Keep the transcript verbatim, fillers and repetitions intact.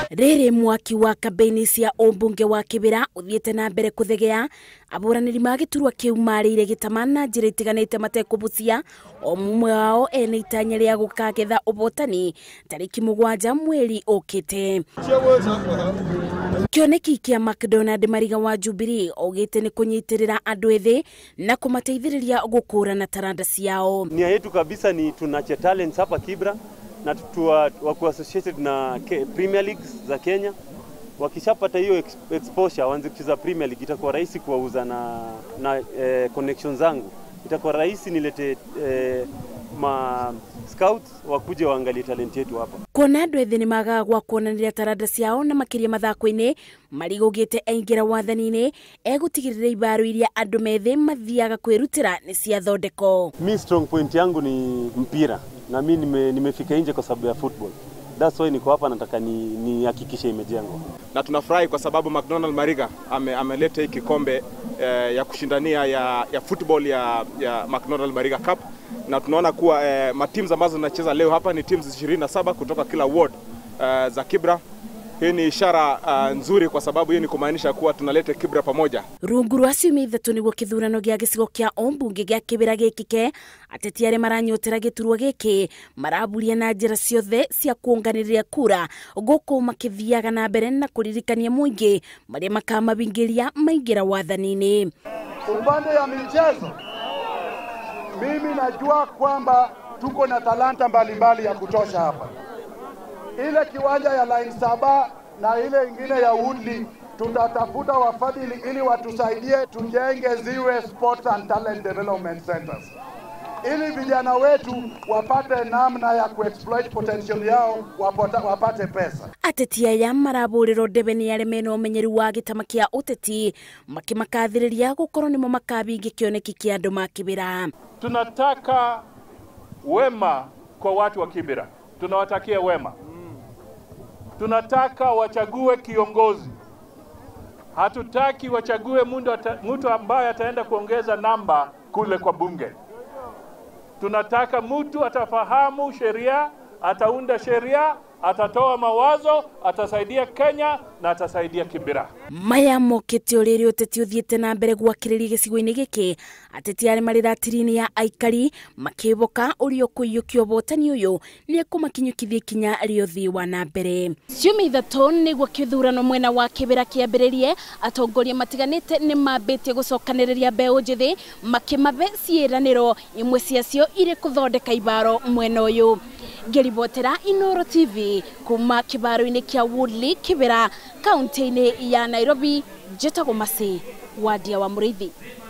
Riri Mwaki wa kambi-ini cia umbunge wa Kibra uthiete na mbere kuthegea aburaniri ma giturwa kiu mariire gitamana njira itiganite matekubucia o mumwe wao ene itanya ria gukagetha ubotani tariki mugwanja mweri ukite. Kioneki kia McDonald Mariga wa Jubilee ogete ni kunyitirira andu ethi na kumatiithiriria gukurana taranda ciao. Nia yetu kabisa ni tunache talents hapa Kibra na tuwa wako associated na Premier Leagues za Kenya. Wakishapata hiyo exposure waanze kucheza Premier League, itakuwa rahisi kuwauza na na eh, connections zangu. Itakuwa rahisi nilete eh, ma scouts wakuje waangalie talent yetu hapa. Kuona andu ethi ni magagwa kuonaniria taranda ciao na makiria mathako-ini marigugite aingira wathani-ini egutigirira ibaro iria andu methi mathiaga kwirutira ni cia thondeko. Mi strong point yangu ni mpira na mimi nime, nimefika nje kwa sababu ya football. That's why niko hapa, nataka ni nihakikishe imejengwa. Na tunafurahi kwa sababu McDonald Mariga ame, ameleta hiki kikombe eh, ya kushindania ya ya football ya ya McDonald Mariga Cup, na tunaona kuwa eh, ma teams ambazo zinacheza leo hapa ni teams ishirini na saba kutoka kila ward eh, za Kibra. Hii ni ishara uh, nzuri kwa sababu hii ni kumaanisha kuwa tunaleta Kibra pamoja. Rungu rwa ciumia ithatu niguo githurano gia gicigo kia umbunge gia Kibra gikike, ateti aria maranyotera giturwa giki maraburia na njira ciothe cia kuunganiriria kura guku makithiaga na mbere na kuririkania muingi maria makamabingiria maingira wathani-ini. Upande ya michezo, mimi najua kwamba tuko na talanta mbalimbali ya kutosha hapa. Ile kiwanja ya line saba na ile ingine ya Woodley tutatafuta wafadhili ili watusaidie tujenge ziwe sports and talent development centers, ili vijana wetu wapate namna ya kuexploit potential yao, wapata, wapate pesa. Ateti aya maraburiro ndebe ni aria mena umenyeru wa gitama kia uteti makimakathiriria gukorwo nimo makabingi kioneki kia andu ma Kibra. Tunataka wema kwa watu wa Kibra, tunawatakia wema. Tunataka wachague kiongozi. Hatutaki wachague mtu ambaye ataenda kuongeza namba kule kwa bunge. Tunataka mtu atafahamu sheria, ataunda sheria, atatoa mawazo, atasaidia Kenya na atasaidia Kibra. Maya mokete oriri uteti uthiete na mbere gwakiriria gicigo-ini giki, ateti aria mari ratiri-ini ya aikari makiboka urio kuiyukio botani uyu ni ekumakinyukithia kinya riothi wa na mbere. Ciumia ithatu niguo githurano mwena wa Kibra kiambiririe, atongoria matiganite ni mambitie gucokaniriria mbeu njithi makimabe ciiraniro imwe ciacio iri kuthondeka ibaro mwena uyu. Ngeribotera Inoro T V kuma kibaro-ini kia Woodley Kibra kaunti-ini ya Nairobi, njitagwo Masi wadia wa Muriithi.